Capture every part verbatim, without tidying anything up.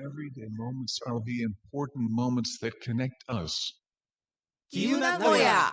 Everyday moments are the important moments that connect us. きゆなごや。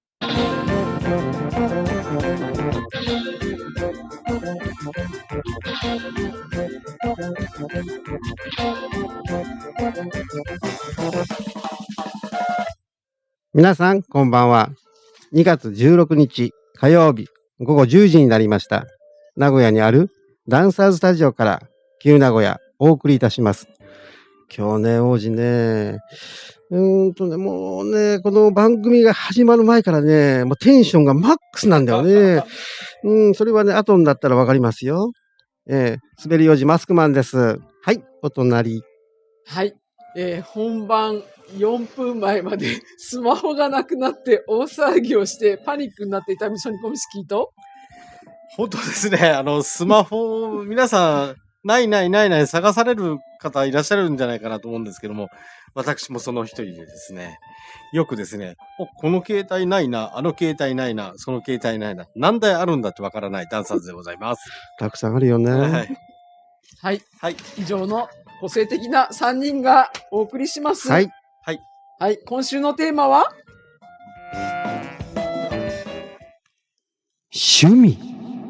皆さんこんばんは。にがつじゅうろくにち火曜日ごごじゅうじになりました。名古屋にあるダンサーズスタジオからきゆ名古屋お送りいたします。今日ね、王子ね、うーんとね、もうね、この番組が始まる前からね、もうテンションがマックスなんだよね。うん、それはね、後になったらわかりますよ。えー、滑り王子マスクマンです。はい、お隣。 はい、えー、本番よんぷんまえまでスマホがなくなって大騒ぎをしてパニックになっていたミショニコミスキーと、 本当ですね。あの、スマホ、皆さん、ないないないない探される方いらっしゃるんじゃないかなと思うんですけども、私もその一人でですね、よくですね、お、この携帯ないな、あの携帯ないな、その携帯ないな、何台あるんだってわからないダンサーズでございます。 たくさんあるよね。 はい。 はい、 はい。 以上の個性的なさんにんがお送りします。 はい。 はい。 はい、今週のテーマは趣味。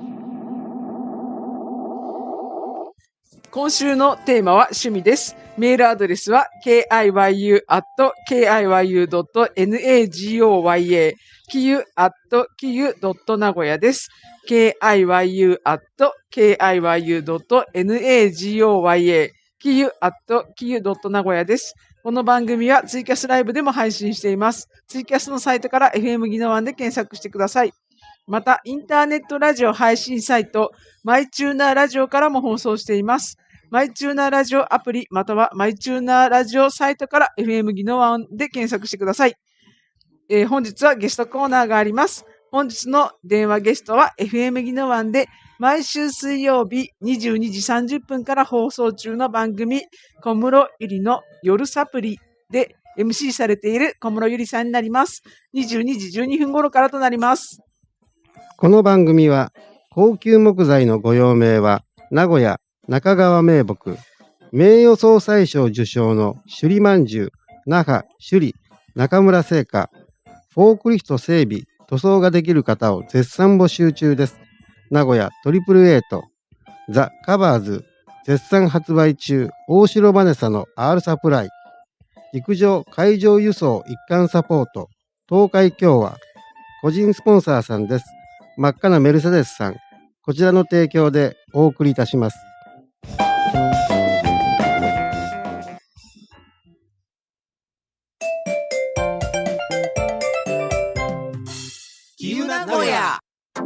今週のテーマは趣味です。メールアドレスは キユ アット キユ ドット ナゴヤ キユ アット キユ ドット 名古屋です。キユ アット キユ ドット ナゴヤ キユ アット キユ ドット 名古屋です。この番組はツイキャスライブでも配信しています。ツイキャスのサイトから エフエム ギノワンで検索してください。また、インターネットラジオ配信サイト、マイチューナーラジオからも放送しています。マイチューナーラジオアプリ、またはマイチューナーラジオサイトから エフエム ギノワンで検索してください。えー、本日はゲストコーナーがあります。本日の電話ゲストは エフエム ギノワンで毎週水曜日にじゅうにじさんじゅっぷんから放送中の番組、小室ゆりの夜サプリで エムシー されている小室ゆりさんになります。にじゅうにじじゅうにふん頃からとなります。 この番組は高級木材のご用命は名古屋中川名木名誉総裁賞受賞の首里まんじゅう那覇首里中村製菓フォークリフト整備塗装ができる方を絶賛募集中です。名古屋トリプルエイトザ・カバーズ絶賛発売中大城バネサの R サプライ陸上海上輸送一貫サポート東海共和個人スポンサーさんです。真っ赤なメルセデスさん、こちらの提供でお送りいたします。 きゆなごや。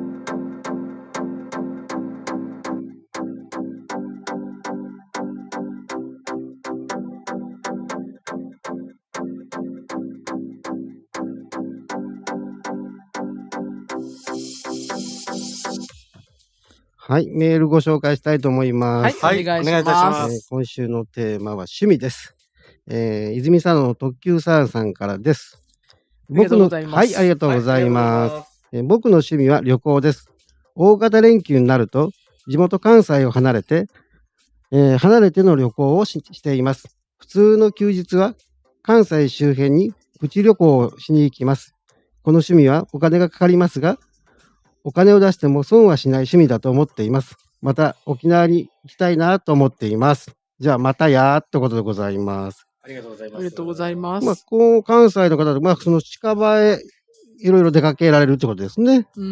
はい、メールご紹介したいと思います。 はい、お願いしお願いいたしま。 ますすえー今週のテーマは趣味です。えー、泉佐野の特急サーさんからです。 ありがとうございますはい、ありがとうございます。 はいえー僕の趣味は旅行です。大型連休になると地元関西を離れて、えー離れての旅行をししています。普通の休日は関西周辺にプチ旅行をしに行きます。この趣味はお金がかかりますが、お金を出しても損はしない趣味だと思っています。また沖縄に行きたいなと思っています。じゃあまたやーってことでございます。 ありがとうございます。 ありがとうございます。 まあ、こう関西の方で、まあ、その近場へいろいろ出かけられるってことですね。 うん。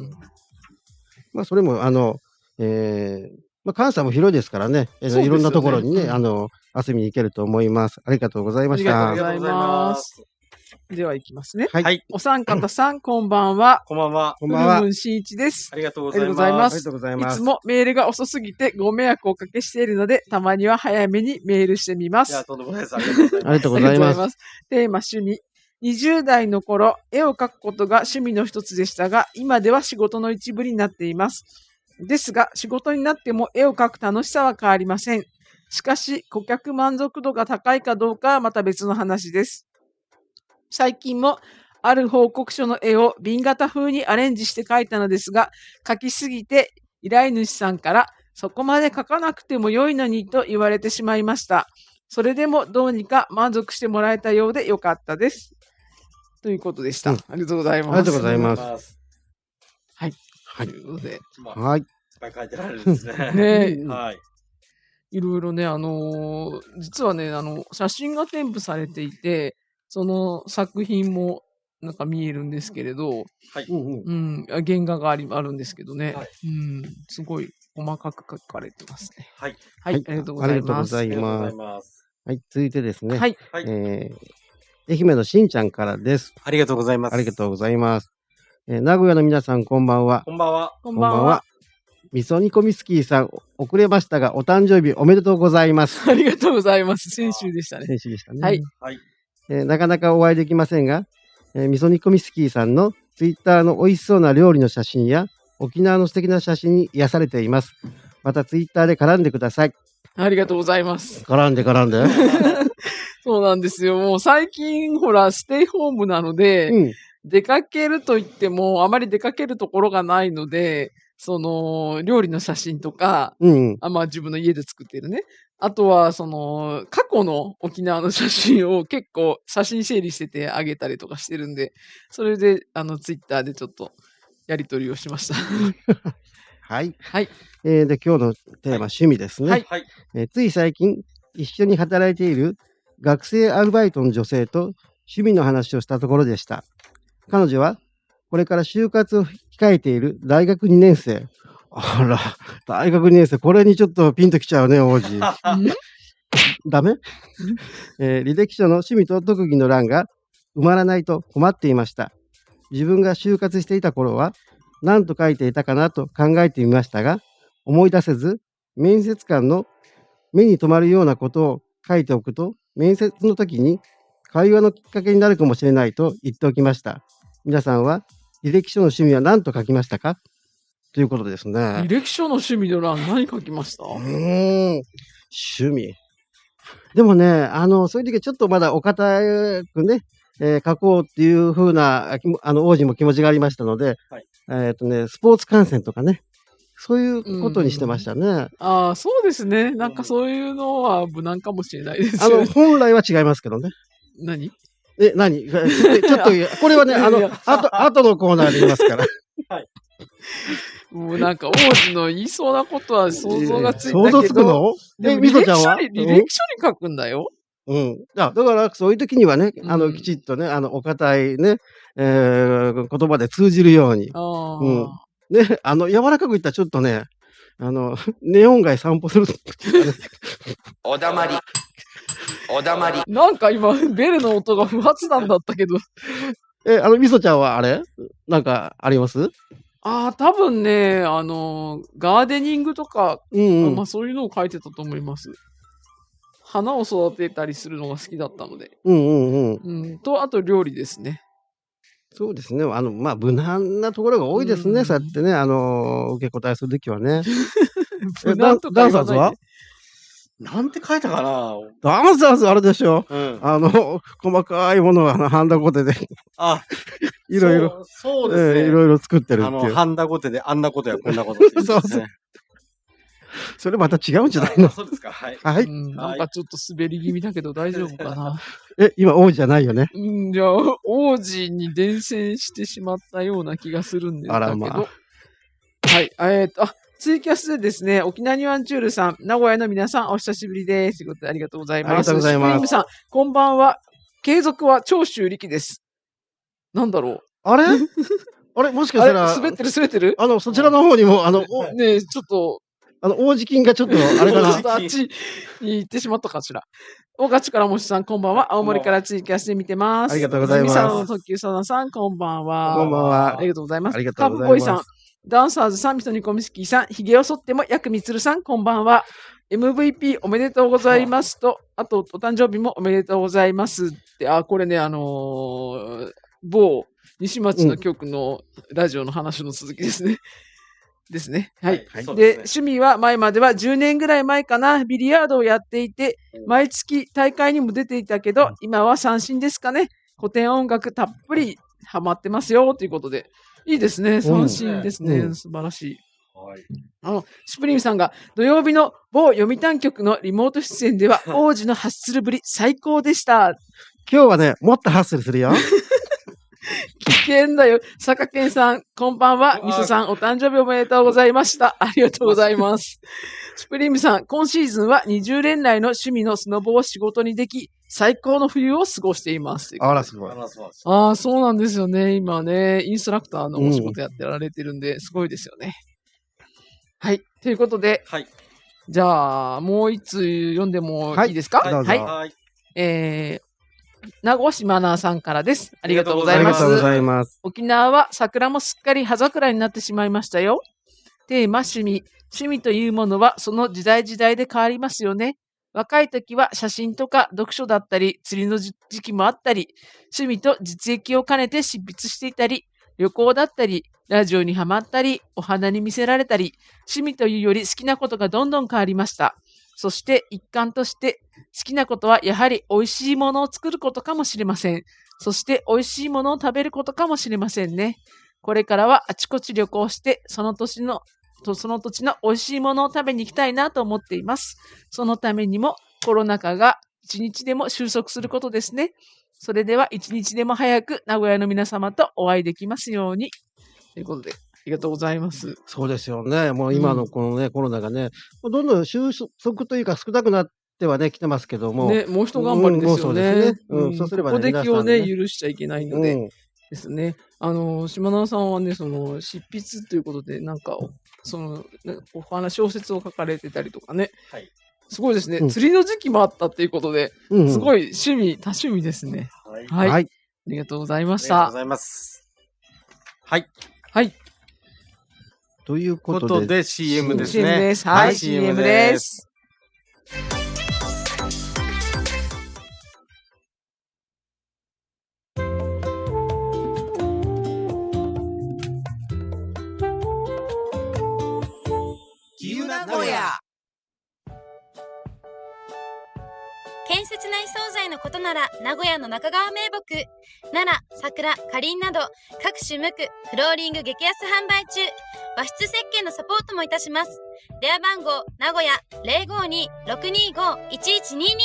まあ、それも、あの、えーまあ、関西も広いですからね、えーそうですよねいろんなところにね、 うんあの、遊びに行けると思います。ありがとうございましありた。 がとうございますでは行きますね。 はい。 はい。 お三方さん、こんばんは。 こんばんは。 こんばんは。あふるむんしんいちです。 ありがとうごありざいま。 がとうございますすりがとうございます。 いつもメールが遅すぎてご迷惑をおかけしているので、たまには早めにメールしてみます。 いや、とんでもないです。ありがとうございます。 ありがとうございます。 す。テーマ、趣味。にじゅう代の頃、絵を描くことが趣味の一つでしたが、今では仕事の一部になっています。ですが、仕事になっても絵を描く楽しさは変わりません。しかし、顧客満足度が高いかどうかはまた別の話です。最近も、ある報告書の絵を瓶型風にアレンジして描いたのですが、描きすぎて依頼主さんからそこまで書かなくても良いのにと言われてしまいました。それでもどうにか満足してもらえたようでよかったです。ということでした。 うんありがとうございます。 ありがとうございますす。 はい。 はいということで、 まあ、 はい。 いっぱい書いてられるんですね。 ねうんはい。 いろいろね、あのー実はね、あの、写真が添付されていて、その作品もなんか見えるんですけれど、 はい。 うんうん。 うん、あ原画がありあるんですけどね、 はいうん、すごい細かく書かれてますね。 はい。 はい、 はいありがとうございありがとうごます。 ざいありがとうござます。 います。 はい。続いてですね。 はい、 はい。 えー、愛媛のしんちゃんからです。 ありがとうございます。 ありがとうございます。えー名古屋の皆さん、こんばんは。 こんばんは。 こんばんは。 みそ煮込みスキーさん、遅れましたが、お誕生日おめでとうございます。 ありがとうございます。先週でしたね。 選手でしたね。 はい。 はい。 えーなかなかお会いできませんが、えー、みそ煮込みスキーさんのツイッターの美味しそうな料理の写真や、沖縄の素敵な写真に癒されています。またツイッターで絡んでください。 ありがとうございます。 絡んで絡んで。 そうなんですよ。もう最近、ほら、ステイホームなので、 うん。 出かけると言っても、あまり出かけるところがないので、その、料理の写真とか、 うん。 あまあ自分の家で作ってるね。あとは、その、過去の沖縄の写真を結構写真整理しててあげたりとかしてるんで、それで、あの、ツイッターでちょっとやり取りをしました。 はい。 はい。 えーで、今日のテーマ、 はい趣味ですね。 はいはい。 えーつい最近、一緒に働いている学生アルバイトの女性と趣味の話をしたところでした。彼女は、これから就活を控えている大学にねん生。あら、大学にねん生、これにちょっとピンときちゃうね、王子。 うんダメ、えー履歴書の趣味と特技の欄が埋まらないと困っていました。自分が就活していた頃は何と書いていたかなと考えてみましたが、思い出せず、面接官の目に留まるようなことを書いておくと、面接の時に会話のきっかけになるかもしれないと言っておきました。皆さんは履歴書の趣味は何と書きましたかということですね。 履歴書の趣味の欄何書きました？ うーん、趣味。でもね、あの、そういう時はちょっとまだお堅くね、えー書こうっていう風な、あきもあの、王子も気持ちがありましたので、 はいえっ、とね、スポーツ観戦とかね、そういうことにしてましたね。 ああ、そうですね。なんかそういうのは無難かもしれないですあの、 よね。 本来は違いますけどね。 何え、何ちょっと、ちょっとこれはね、あのいやいや、 あと、後のコーナーで言いますから。 もうなんか王子の言いそうなことは想像がついたけど。 想像つくのえ、 でもみそちゃんは履歴書に履歴書に書くんだよ。 うん。あだから、そういう時にはね、あの、 うんきちっとね、あの、お堅いね、えー言葉で通じるように。 ああ、 うんね、あの、柔らかく言ったらちょっとね、あの、ネオン街散歩する。 おだまり。おだまり。 なんか今、ベルの音が不発弾だったけど。 え、あの、みそちゃんはあれなんかありますああ、多分ね、あの、ガーデニングとか、 うんうん。 まあそういうのを書いてたと思います。花を育てたりするのが好きだったので。 うんうんうん。 うん。と、あと料理ですね。 そうですね。あの、まあ、無難なところが多いですね。 うんそうやってね、あの、受け答えするときはね。え無難とかダンダンサーズは言わないで。 なんて書いたかなダンサーズあれでしょ。 うん。 あの、細かいものは、あの、ハンダゴテで、 あ、 いろいろ、 そう。そうですね。 えーいろいろ作ってるあの、 っていう。 ハンダゴテであんなことやこんなことって言うんですね。 それまた違うんじゃないあのそうですか。はい。 はい。 うん、なんかちょっと滑り気味だけど大丈夫かな。 え、今、王子じゃないよね。 うん、じゃあ、王子に伝染してしまったような気がするんですけど。 あらまあはい、えっ、と、あ、ツイキャスでですね、沖縄ニュアンチュールさん、名古屋の皆さん、お久しぶりです。ということでありがとうございます。 ありがとうございますシュプリームさん、こんばんは。継続は長州力です。なんだろあれあれもしう。あれかしたら、 滑ってる滑ってるあの、そちらの方にも、あの、おねえ、ちょっと、 あの、王子金がちょっと、あれかなちょっ。とあっちに行ってしまったかしら。大勝からもしさん、こんばんは。青森からツイキャスで見てます。 ありがとうございますみさんの特急さださん、こんばんは。 こんばんはありがとうございます。 ありがとうございますカープボーイさん、ダンサーズさん、みそにこみすきさん、ひげを剃ってもやくみつるさん、こんばんは。エムブイピー おめでとうございますと、あと、お誕生日もおめでとうございますって、あ、これね、あのー某西町の局のラジオの話の続きですね。ですね。はい。 はいそうで、 ですね趣味は前まではじゅうねんぐらい前かな、ビリヤードをやっていて、毎月大会にも出ていたけど、今は三振ですかね。古典音楽たっぷりハマってますよ、ということで。いいですね。三振ですね。 うん素晴らしい。 はい。 あの、シュプリームさんが土曜日の某読谷局のリモート出演では王子のハッスルぶり最高でした。 今日はね、もっとハッスルするよ。 危険だよ。坂健さん、こんばんは。みそさん、お誕生日おめでとうございました。ありがとうございます。シュプリームさん、今シーズンはにじゅうねん来の趣味のスノボを仕事にでき、最高の冬を過ごしています。 あら、すごい。 あら、そうです。 ああ、そうなんですよね。今ね、インストラクターのお仕事やってられてるんで、すごいですよね。はい。ということで、 はい。 じゃあ、もう一つ読んでもいいですか？ はいどうぞはい。 はい。 えー、名護市マナーさんからです。ありがとうございます。 ありがとうございます。 沖縄は桜もすっかり葉桜になってしまいましたよ。テーマ、趣味。趣味というものはその時代時代で変わりますよね。若い時は写真とか読書だったり、釣りの時期もあったり、趣味と実益を兼ねて執筆していたり、旅行だったり、ラジオにハマったり、お花に見せられたり、趣味というより好きなことがどんどん変わりました。そして一環として好きなことはやはり美味しいものを作ることかもしれません。そして美味しいものを食べることかもしれませんね。これからはあちこち旅行して、その年の、その土地の美味しいものを食べに行きたいなと思っています。そのためにもコロナ禍が一日でも収束することですね。それでは一日でも早く名古屋の皆様とお会いできますように。ということで、ありがとうございます。 そうですよね。もう今のこのね、コロナがね、どんどん収束というか少なくなってはね、来てますけども。 ね、もう一頑張りですよね。 うんもうそうですねうんそうすればねここで気をね、 皆さんね許しちゃいけないので。 うんですね。あの、島田さんはね、その、執筆ということで、なんか、その、ねお話、小説を書かれてたりとかね。 はい。 すごいですね。 うん釣りの時期もあったっていうことで、 うんすごい趣味、多趣味ですね。 はい。 はい。 はい。 ありがとうございました。 ありがとうございます。はい。 はい。 というここととで、 で シーエム ですシーエムね。 です。はい、シーエム で。す。 建設内装材のことなら名古屋の中川名木、奈良、桜、かりんなど各種無垢フローリング激安販売中。和室設計のサポートもいたします。電話番号名古屋 ゼロごに ろくにご いちいちにに。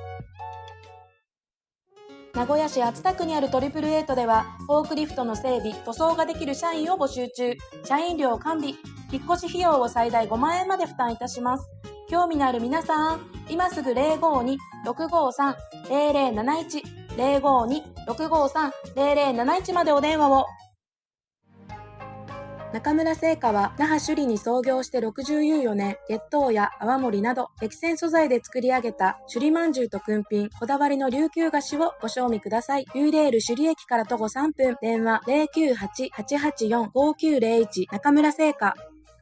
名古屋市熱田区にあるトリプルエイトではフォークリフトの整備・塗装ができる社員を募集中。社員料完備、引っ越し費用を最大ごまんえんまで負担いたします。興味のある皆さん、今すぐ ゼロごに ろくごさん ゼロゼロなないち ゼロごに ろくごさん ゼロゼロなないちまでお電話を。中村製菓は那覇首里に創業してろくじゅうよねん、月桃や泡盛など激戦素材で作り上げた首里まんじゅうとくんぴん、こだわりの琉球菓子をご賞味ください。ユーレール首里駅から徒歩さんぷん、電話 ゼロきゅうはち はちはちよん ごきゅうゼロいち。中村製菓。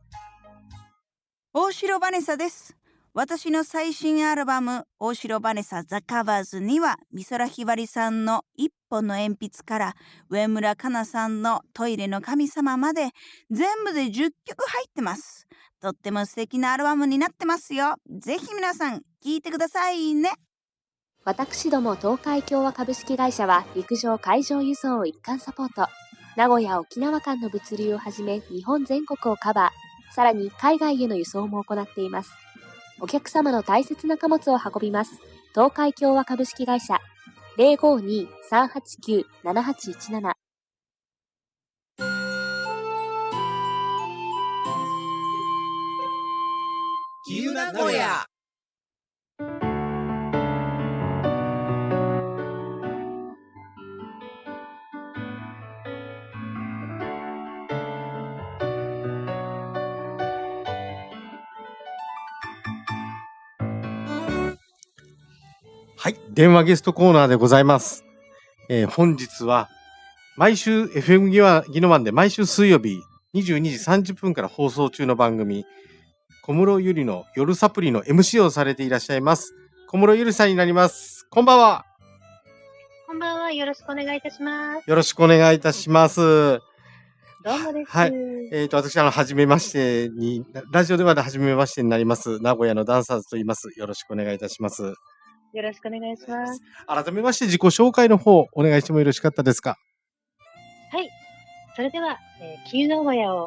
大城バネサです。私の最新アルバム大城バネサザカバーズには美空ひばりさんの一本の鉛筆から上村かなさんのトイレの神様まで全部でじゅっきょく入ってます。とっても素敵なアルバムになってますよ。ぜひ皆さん聴いてくださいね。 私ども東海共和株式会社は陸上海上輸送を一貫サポート。名古屋沖縄間の物流をはじめ日本全国をカバー。さらに海外への輸送も行っています。お客様の大切な貨物を運びます。東海共和株式会社 ゼロごに さんはちきゅう ななはちいちなな。 キユ名古屋。 はい。電話ゲストコーナーでございます。えー本日は、毎週 エフエム ギワギノワンで毎週水曜日にじゅうにじさんじゅっぷんから放送中の番組、小室ゆりの夜サプリの エムシー をされていらっしゃいます。小室ゆりさんになります。こんばんは。 こんばんは。よろしくお願いいたします。 よろしくお願いいたします。 どうもです。 はい。えっ、と、私、あの、はじめましてに、ラジオでははじめましてになります。名古屋のダンサーズと言います。よろしくお願いいたします。 よろしくお願いします。 改めまして自己紹介の方、お願いしてもよろしかったですか？ はい。それでは、えー、キユ名古屋をお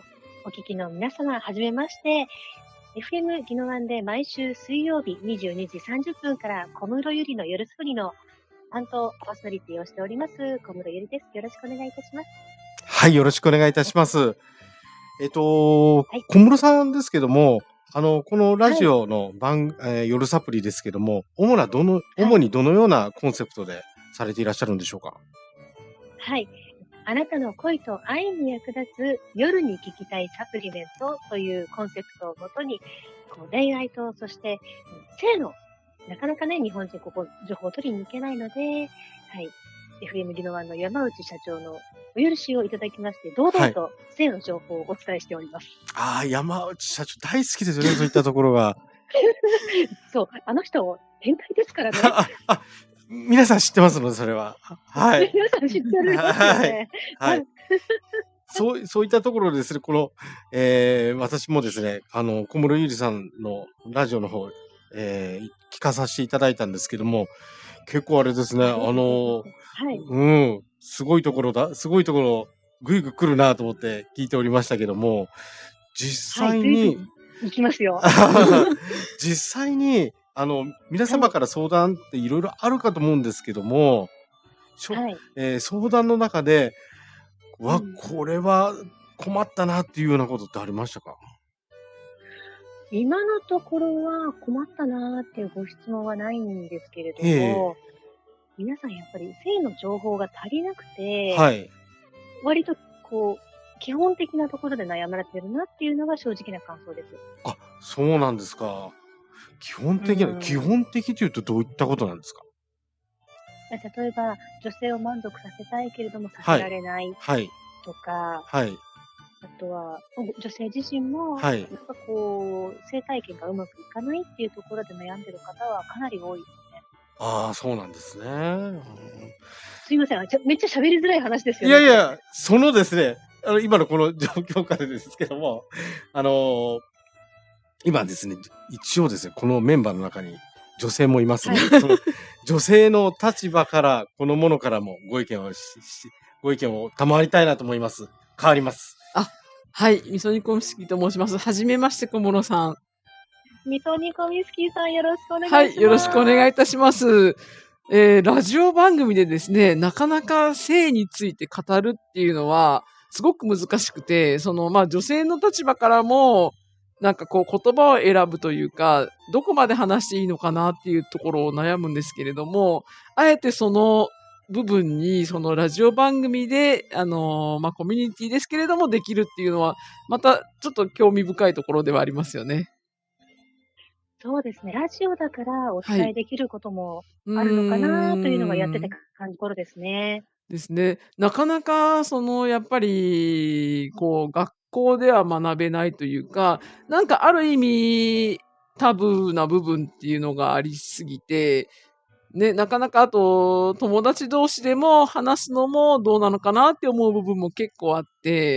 聞きの皆様、はじめまして。エフエム ギノワンで毎週水曜日にじゅうにじさんじゅっぷんから小室ゆりの夜すふりの担当パーソナリティをしております、小室ゆりです。よろしくお願いいたします。 はい、よろしくお願いいたします。えっと、 はい。 小室さんですけども、あの、このラはい。 ジオの番、えー夜サプリですけども、主などの、 は主い。 にどのようなコンセプトでされていらっしゃるんでしょうか？ はい。あなたの恋と愛に役立つ夜に聞きたいサプリメントというコンセプトをもとに、こう恋愛と、そして性の、なかなかね、日本人ここ情報を取りに行けないので、はい。エフエム ギノワンの山内社長のお許しをいただきまして、堂はい。 々と性の情報をお伝えしております。 ああ、山内社長大好きですよね、そういったところが。 そう、あの人、変態ですからね。 あ、あ、皆さん知ってますので、それは。はい。 皆さん知っておりますよはい。 ね。 ははい。 い。そうそういったところでですね、この、えー私もですね、あの、小室ゆりさんのラジオの方、えー聞かさせていただいたんですけども、結構あれですね、 あ、 あどうぞどうぞ。 の、 はい。 うん、すごいところだ、すごいところ、ぐいぐい来るなと思って聞いておりましたけども、実はい、 際に、 ぐいぐい行きますよ。 実際に、あの、皆はい。 様から相談っていろいろあるかと思うんですけども、しょはい。 えー相談の中で、わ、 うん。 これは困ったなっていうようなことってありましたか？ 今のところは困ったなーっていうご質問はないんですけれどええ。 も、皆さんやっぱり性の情報が足りなくて、 はい。 割とこう、基本的なところで悩まれてるなっていうのが正直な感想です。 あ、そうなんですか。基本う的な、基ん。 本的というとどういったことなんですか？ 例えば、女性を満足させたいけれどもさせはい。 られないはい。 とか、 はい。 あとは、女性自身も、 はい。 なんかこう、性体験がうまくいかないっていうところで悩んでる方はかなり多いですね。 ああ、そうなんですね。うんすいません。ちょめっちゃ喋りづらい話ですいよね、これ。 やいや、そのですね、あの、今のこの状況下でですけども、あのー今ですね、一応ですね、このメンバーの中に女性もいますはので、 い。 その女性の立場から、このものからもご意見をし、しご意見を賜りたいなと思います。変わります。 あ、はい、みそ煮込みすきと申します。はじめまして、小室さん。 みそ煮込みすきさんよろしくお願はい、 いしよろしくお願います。 いたします。えーラジオ番組でですね、なかなか性について語るっていうのは、すごく難しくて、その、まあ女性の立場からも、なんかこう言葉を選ぶというか、どこまで話していいのかなっていうところを悩むんですけれども、あえてその部分に、そのラジオ番組で、あのーまあコミュニティですけれどもできるっていうのは、またちょっと興味深いところではありますよね。 そうですね。ラジオだからおはい。 伝えできることもうあるのかなというのがやっててーん。 感じるところですね。 ですね。なかなか、その、やっぱり、こう、学校では学べないというか、なんかある意味、タブーな部分っていうのがありすぎて、ね、なかなかあと、友達同士でも話すのもどうなのかなって思う部分も結構あって、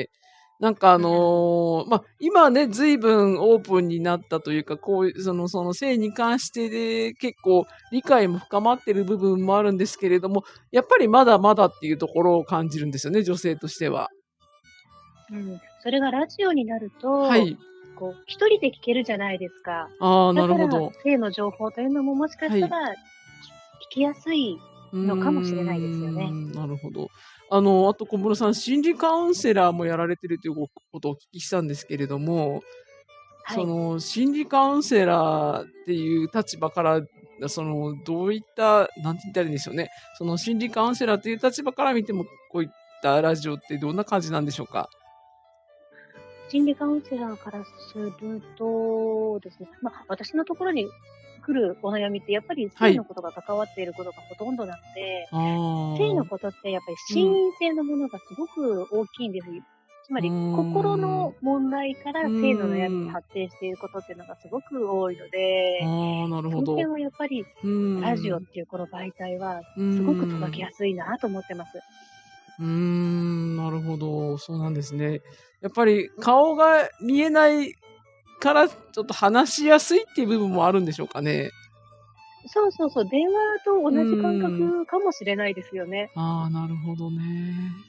なんかあうん。 のーまあ、今はね、随分オープンになったというか、こういう、その、その性に関してで結構理解も深まってる部分もあるんですけれども、やっぱりまだまだっていうところを感じるんですよね、女性としては。 うん。それがラジオになるはと、 い。 こう、一人で聞けるじゃないですか。 ああ、 だから、 なるほど。 性の情報というのももしかはい。 したら聞きやすいうのかもしれないですよね。 ん、なるほど。あの、あと小室さん、心理カウンセラーもやられてるということをお聞きしたんですけれども、 はい。 その、心理カウンセラーっていう立場から、その、どういった、なんて言ったらいいんでしょうね。その心理カウンセラーという立場から見ても、こういったラジオってどんな感じなんでしょうか？ 心理カウンセラーからするとですね、まあ、私のところに来るお悩みってやっぱりはい。 性のことが関わっていることがほとんどなので、 あ性のあ。 ことってやっぱりうん。 心因性のものがすごく大きいんです。つまうーり心ん。 の問題かうら性の悩みにーん。 発展していることっていうのがすごく多いので、 ああ、なるほど。 その点はやっぱりうーラジオっん。 ていうこの媒体はうーすごく届きん。 やすいなと思ってます。 うーん、なるほど。そうなんですね。やっぱり顔が見えないから、ちょっと話しやすいっていう部分もあるんでしょうかね。 そうそうそう、電話とう同じ感ーん。 覚かもしれないですよね。 ああ、なるほどね。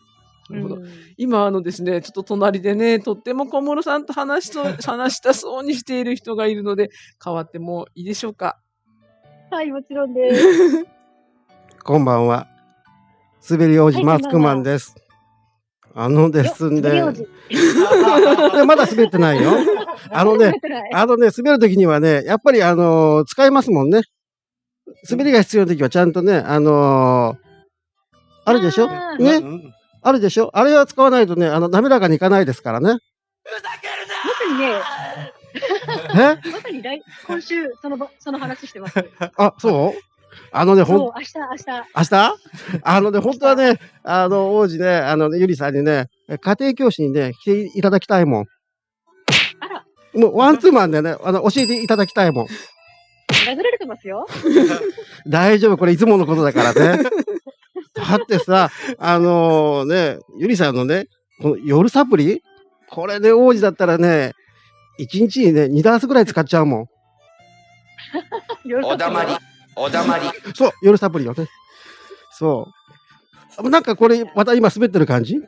なるほど。今、あのですね、ちょっと隣でね、とっても小室さんと話しそう、話したそうにしている人がいるので、変わってもいいでしょうか。 はい、もちろんです。 こんばんは。滑り王子マスクマンです。あのですね。 滑り王子。 まだ滑ってないよ。あのね、あのね、滑るときにはね、やっぱりあのー、使えますもんね。滑りが必要なときはちゃんとね、あのー、あるでしょね。あるでしょあれは使わないとね、あの、滑らかにいかないですからね。 まさにね、 えまさに来今週、そのば、その話してます。 あ、そうあのね、ほん、 そう、明日、明日。 明日あのね、本当はね、あの、王子ね、あのね、ゆりさんにね、家庭教師にね、来ていただきたいもん。 あら。 もう、ワンツーマンでね、あの、教えていただきたいもん。 殴られてますよ。 大丈夫、これいつものことだからね。だってさ、あのね、ゆりさんのね、この夜サプリこれね、王子だったらね、いちにちにね、にダースぐらい使っちゃうもん。 おだまり、おだまり。 そう、夜サプリをね。そう。なんかこれ、また今滑ってる感じ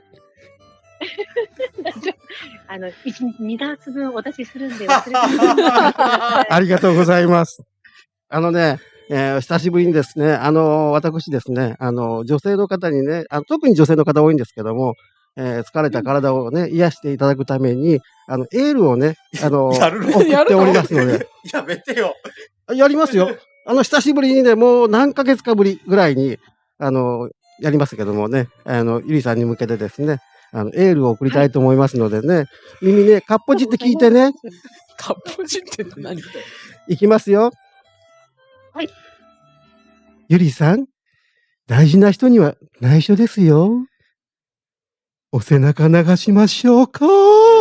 あの、一日二ダース分お出しするんで忘れてください。 ありがとうございます。あのね、えー、久しぶりにですね、あのー、私ですね、あのー、女性の方にね、あの特に女性の方多いんですけども、えー、疲れた体をね、癒していただくために、あの、エールをね、あのー、 やるの送っておりますので。 やめてよ。 やりますよ。あの、久しぶりにね、もう何ヶ月かぶりぐらいに、あのー、やりますけどもね、あの、ゆりさんに向けてですね、あの、エールを送りたいと思いますのでね、はい、耳ね、かっぽじって聞いてね。 かっぽじって何いきますよ。 はい。 ゆりさん、大事な人には内緒ですよ。お背中流しましょうか。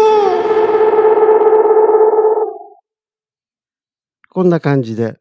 こんな感じで。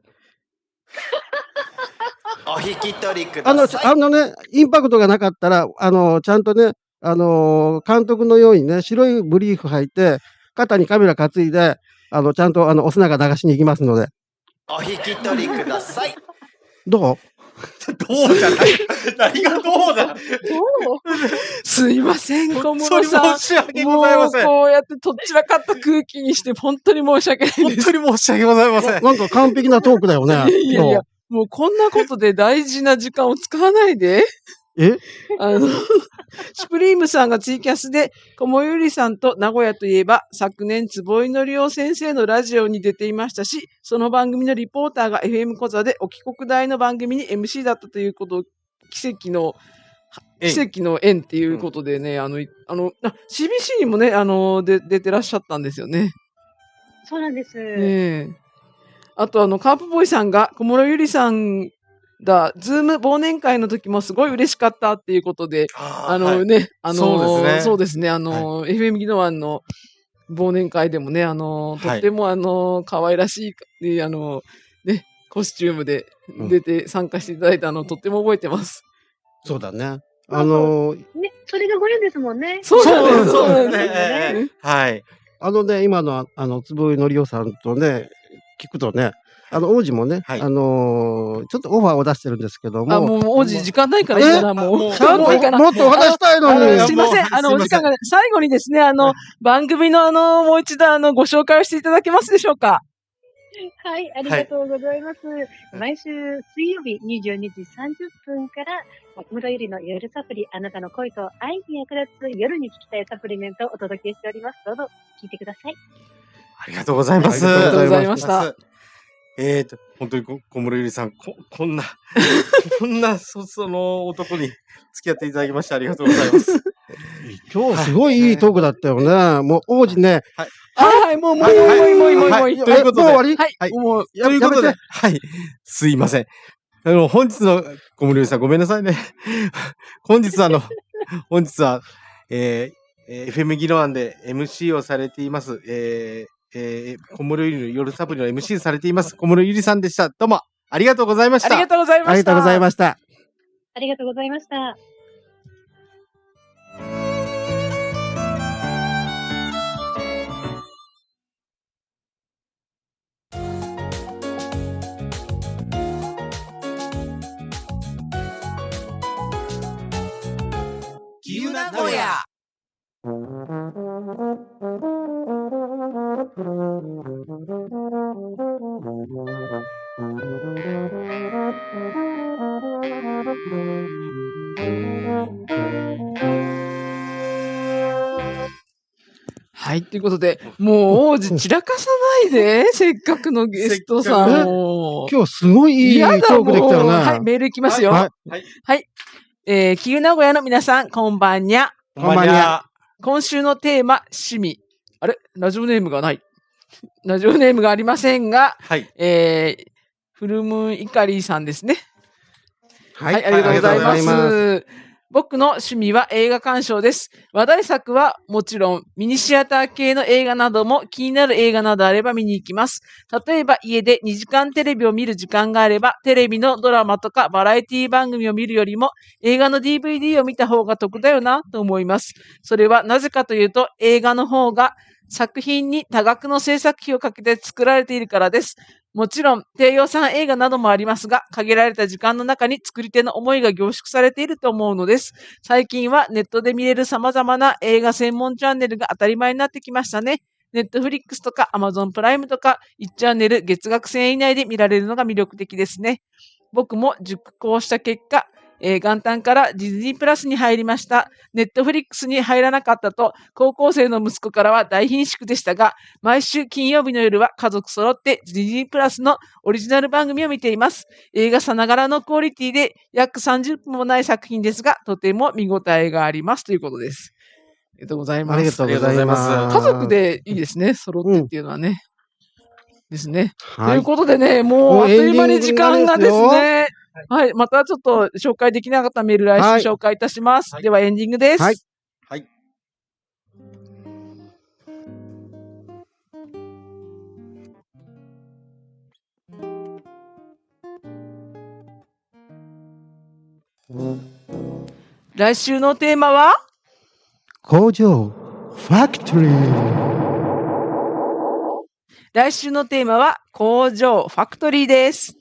お引き取りくあの、 ださい。 あのね、インパクトがなかったら、あの、ちゃんとね、あのー、監督のようにね、白いブリーフ履いて、肩にカメラ担いで、あの、ちゃんと、あの、お砂が流しに行きますので。 お引き取りください。 どうどうじゃない。何がどうだ。 すいません、小室さん。 申し訳ございません。 もうこうやってとっちらかった空気にして、本当に申し訳ないです。 本当に申し訳ございません。 なんか完璧なトークだよね。 いやいや、もうこんなことで大事な時間を使わないで。 えあの、シュプリームさんがツイキャスで、小室ゆりさんと名古屋といえば、昨年坪井のりお先生のラジオに出ていましたし、その番組のリポーターが エフエム 小座でお帰国大の番組に エムシー だったということを、奇跡の、奇跡の縁っていうことでね、うん、あの、あの、シービーシー にもね、あの、で、出てらっしゃったんですよね。 そうなんです。 ねえ。あと、あの、カープボーイさんが小室ゆりさんだ、ズーム忘年会の時もすごい嬉しかったっていうことで、あ, あのね、はい、あのそうですね。 そうですね、あの、はい、エフエム ギノワンの忘年会でもね、あの、とってもあの、可愛らしい、あの、ね、コスチュームで出て参加していただいたの、うん、とっても覚えてます。 そうだね。あのー、 ね、それがご縁ですもんね。 そうなんです、 そうなんですね。はい。 あのね、今の、あの、坪井のりおさんとね、聞くとね、あの、王子もね、はい、あのー、ちょっとオファーを出してるんですけども。 あ、もう王子時間ないからいいかな、もう。もうちゃんと、もっとお話したいのに。 すいません、あの、お時間が、最後にですね、あの、番組のあの、もう一度あの、ご紹介をしていただけますでしょうか。 はい、ありがとうございます。はい、毎週水曜日にじゅうにじさんじゅっぷんから、小室ゆりの夜サプリ、あなたの恋と愛に役立つ夜に聞きたいサプリメントをお届けしております。どうぞ聞いてください。 ありがとうございます。 ありがとうございました。 えーと、本当に小室ゆりさん、こ、こんな、こんな、そ、その男に付き合っていただきましてありがとうございます。 今日すごいいいトークだったよね。もう王子ね。 はい。はい、もう、もう、もう、もう、もう、もう、 ということで。 もう終わり？ はい。 もう、 ということで。はい。すいません。あの、本日の小室ゆりさんごめんなさいね。本日あの、本日は、えー、エフエム ギロワンで エムシー をされています、えー、えー、小室ゆりの夜サプリの エムシー されています、小室ゆりさんでした。どうも、ありがとうございました。 ありがとうございました。 ありがとうございました。 ありがとうございました。 きゆな古屋。 はい、ということで、もう王子散らかさないで、せっかくのゲストさんを。 今日すごいいいトやだークできたよね。 もうはい、メールいきますよ。 ははいい。はい。えー、キウ名古屋の皆さん、こんばんにゃ。 こんばんにゃ。 今週のテーマ、趣味。あれラジオネームがない。ラジオネームがありませんが、 はい。 えー、フルムーンイカリーさんですね。 ははい、ありがとうございます。 ありがとうございます僕の趣味は映画鑑賞です。話題作はもちろん、ミニシアター系の映画なども気になる映画などあれば見に行きます。例えば家でにじかんテレビを見る時間があれば、テレビのドラマとかバラエティ番組を見るよりも映画の ディーブイディー を見た方が得だよなと思います。それはなぜかというと、映画の方が作品に多額の制作費をかけて作られているからです。もちろん、低予算映画などもありますが、限られた時間の中に作り手の思いが凝縮されていると思うのです。最近はネットで見れる様々な映画専門チャンネルが当たり前になってきましたね。ネットフリックスとか Amazon プライムとかいちチャンネル月額せんえん以内で見られるのが魅力的ですね。僕も熟考した結果、えー元旦からディズニープラスに入りました。ネットフリックスに入らなかったと、高校生の息子からは大貧縮でしたが、毎週金曜日の夜は家族揃ってディズニープラスのオリジナル番組を見ています。映画さながらのクオリティで約さんじゅっぷんもない作品ですが、とても見応えがありますということです。ありがとうございます。 ありがとうございます。 家族でいいですね、揃ってっていうのはね。ですね。 はいということでね、もうあっという間に時間がですね。はい。またちょっと紹介できなかったメール来週紹介いたします。ではエンディングです。 はい。 はい。 来週のテーマは工場、ファクトリー。 来週のテーマは工場、ファクトリーです。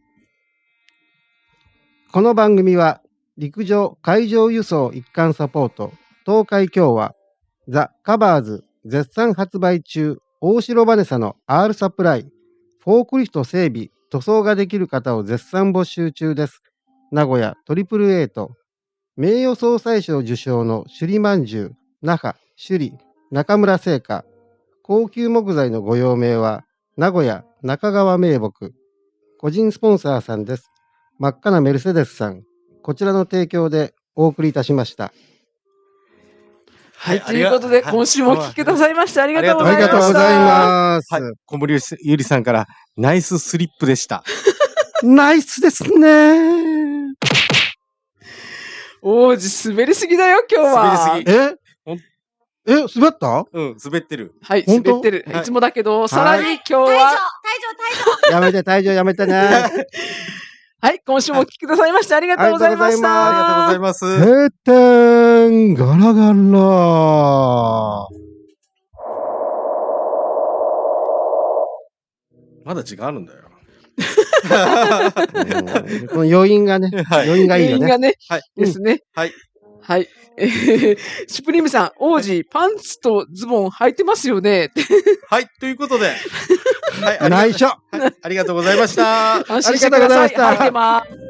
この番組は陸上海上輸送一貫サポート東海共和ザ・カバーズ絶賛発売中大城バネサの R サプライフォークリフト整備塗装ができる方を絶賛募集中です。名古屋トリプルエイト名誉総裁賞受賞の首里まんじゅう那覇首里中村製菓高級木材のご用命は名古屋中川名木個人スポンサーさんです。真っ赤なメルセデスさん、こちらの提供でお送りいたしました。 はい。ということで、今週もお聞きくださいましてありがとうございました。 ありがとうございます。 はい。小森ゆりさんからナイススリップでした。 ナイスですね。 王子滑りすぎだよ、今日は。 滑りすぎ。 ええ、滑ったうん、滑ってる。 はい、 本当滑ってる。 はいいつもだけど、 いさらに今日退場、退は、 場、退場。 やめて、退場やめてね。 はい、今週もお聞きくださいましてありがとうございました。 ありありがとうございます。 閉店ガラガラ。 まだ時間あるんだよ。 うんこの余韻がね、 はい余韻がいいよね。 原因がね、 はい。 ですね。 はい。 はい。えー、シュプリームさん、王子、パンツとズボン履いてますよね。 はい。ということで。はい。ありが内緒。 はいありがとうございました。 安心してください。 ありがとうございました履いてます。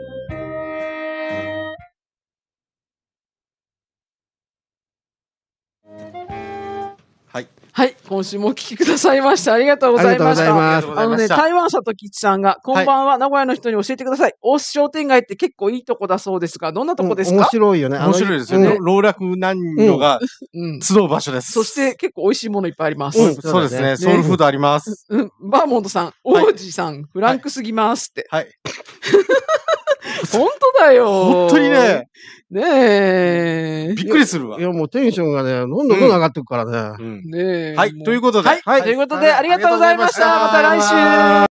はい。 はい。今週もお聞きくださいました。ありがとうございました。 ありがとうございますあのね、台湾里吉さんが、こんばんは、名古屋の人に教えてください。大須商店街って結構いいとこだそうですが、どんなとこです面か？ 白いよね。あの面白いですようんね。老若男女がうん。 集う場所です。 そして結構美味しいものいっぱいあります。 うんそうですね。 ねソウルフードあります。 うん。バーモントさん、王子さん、フランクすぎますって。 はい。 本当だよ。 本当にね、 ねえ。 びっくりするわい。や、もうテンションがね、どんどんどんどん上がっていくからね。 うんねえ。 はい。ということで。 はい。ということで、ありがとうございました。また来週。